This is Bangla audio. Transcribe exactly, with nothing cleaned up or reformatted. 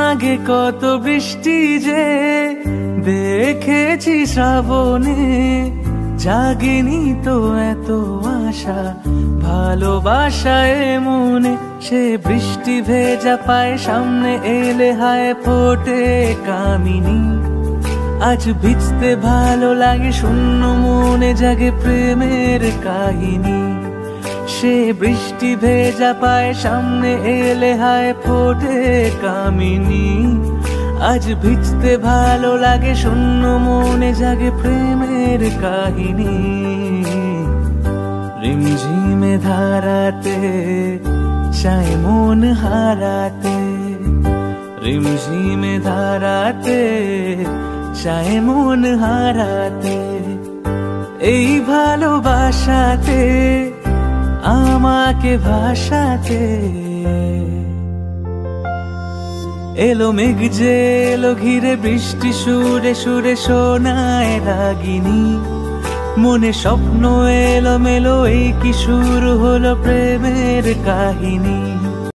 আগে কত বৃষ্টি যে দেখেছি শ্রাবণে, জাগেনি তো এত আশা ভালোবাসায় মনে। সে বৃষ্টি ভেজা পায় সামনে এলে হায় ফোটে কামিনী। আজ ভিজতে ভালো লাগে শূন্য মনে জাগে প্রেমের কাহিনী। সে বৃষ্টি ভেজা পায় সামনে এলে হায় ফোটে কামিনী। আজ ভিজতে ভালো লাগে শূন্য মনে জাগে প্রেমের কাহিনী। রিমঝিমে ধারাতে চায় মন হারাতে, রিমঝিমে ধারাতে চায় মন হারাতে। এই ভালোবাসাতে আমাকে ভাসাতে। এলো মেঘ যে এলো ঘিরে বৃষ্টি সুরে সুরে শোনায় রাগিনী। মনে স্বপ্ন এলো মেলো এই কি শুরু হলো প্রেমের কাহিনী।